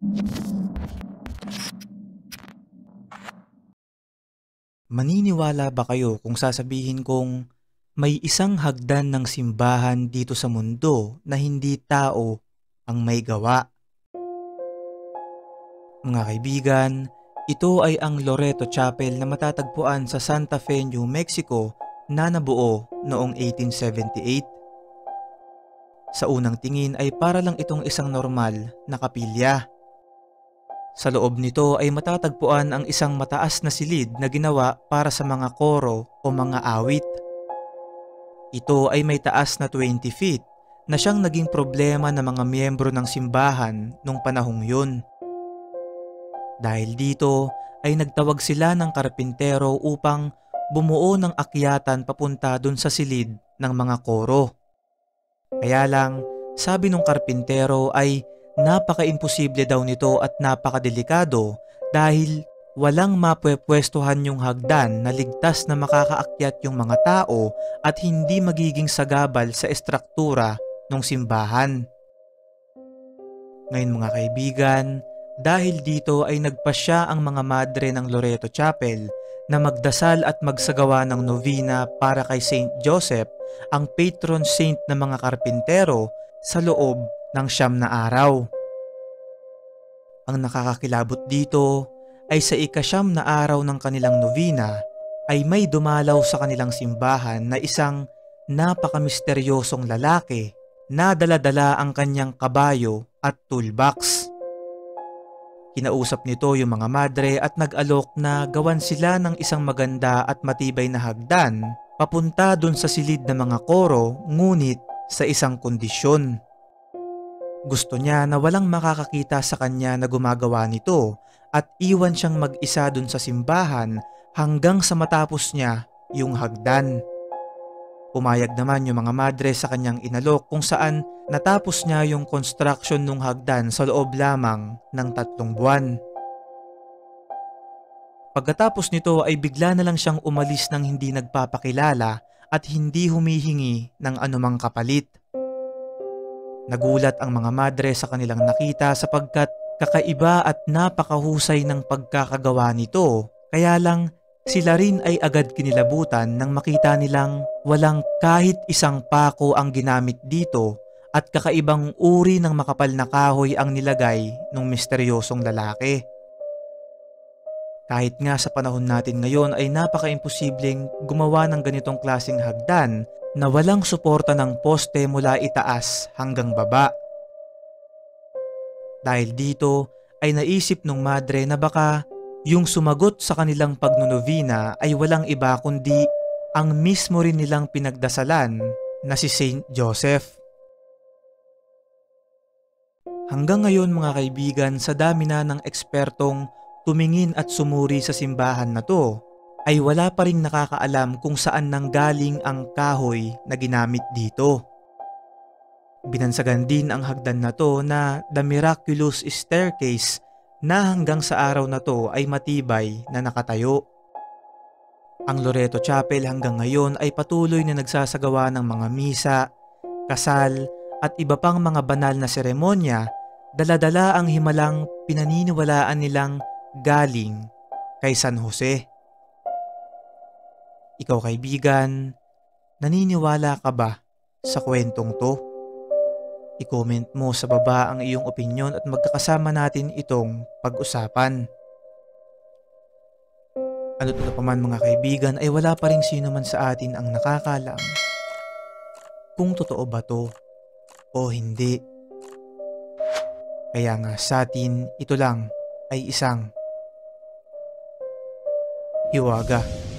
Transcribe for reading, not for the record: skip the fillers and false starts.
Maniniwala ba kayo kung sasabihin kong may isang hagdan ng simbahan dito sa mundo na hindi tao ang may gawa? Mga kaibigan, ito ay ang Loreto Chapel na matatagpuan sa Santa Fe, New Mexico na nabuo noong 1878. Sa unang tingin ay para lang itong isang normal na kapilya. Sa loob nito ay matatagpuan ang isang mataas na silid na ginawa para sa mga koro o mga awit. Ito ay may taas na 20 feet na siyang naging problema ng mga miyembro ng simbahan nung panahong yun. Dahil dito ay nagtawag sila ng karpintero upang bumuo ng akyatan papunta dun sa silid ng mga koro. Kaya lang, sabi nung karpintero ay napaka-imposible daw nito at napakadelikado dahil walang mapwepwestuhan yung hagdan na ligtas na makakaakyat yung mga tao at hindi magiging sagabal sa estruktura ng simbahan. Ngayon mga kaibigan, dahil dito ay nagpasya ang mga madre ng Loreto Chapel na magdasal at magsagawa ng novena para kay Saint Joseph, ang patron saint ng mga karpintero, sa loob ng 9 na araw. Ang nakakakilabot dito ay sa ika-9 na araw ng kanilang novena ay may dumalaw sa kanilang simbahan na isang napakamisteryosong lalaki na dala-dala ang kanyang kabayo at toolbox. Kinausap nito yung mga madre at nag-alok na gawan sila ng isang maganda at matibay na hagdan papunta dun sa silid ng mga koro, ngunit sa isang kondisyon. Gusto niya na walang makakakita sa kanya na gumagawa nito at iwan siyang mag-isa dun sa simbahan hanggang sa matapos niya yung hagdan. Pumayag naman yung mga madre sa kanyang inalok kung saan natapos niya yung construction ng hagdan sa loob lamang ng 3 buwan. Pagkatapos nito ay bigla na lang siyang umalis ng hindi nagpapakilala at hindi humihingi ng anumang kapalit. Nagulat ang mga madre sa kanilang nakita sapagkat kakaiba at napakahusay ng pagkakagawa nito, kaya lang sila rin ay agad kinilabutan nang makita nilang walang kahit isang pako ang ginamit dito at kakaibang uri ng makapal na kahoy ang nilagay ng misteryosong lalaki. Kahit nga sa panahon natin ngayon ay napaka-imposibleng gumawa ng ganitong klaseng hagdan na walang suporta ng poste mula itaas hanggang baba. Dahil dito ay naisip ng madre na baka yung sumagot sa kanilang pagnonovena ay walang iba kundi ang mismo rin nilang pinagdasalan na si Saint Joseph. Hanggang ngayon mga kaibigan, sa dami na ng ekspertong tumingin at sumuri sa simbahan na to, ay wala pa ring nakakaalam kung saan nanggaling ang kahoy na ginamit dito. Binansagan din ang hagdan na to na The Miraculous Staircase na hanggang sa araw na to ay matibay na nakatayo. Ang Loreto Chapel hanggang ngayon ay patuloy na nagsasagawa ng mga misa, kasal at iba pang mga banal na seremonya, dala-dala ang himalang pinaniniwalaan nilang galing kay San Jose. Ikaw kaibigan, naniniwala ka ba sa kwentong to? I-comment mo sa baba ang iyong opinyon at magkakasama natin itong pag-usapan. Ano't ano pa man mga kaibigan ay wala pa ring sino man sa atin ang nakakalam kung totoo ba to o hindi. Kaya nga sa atin ito lang ay isang hiwaga.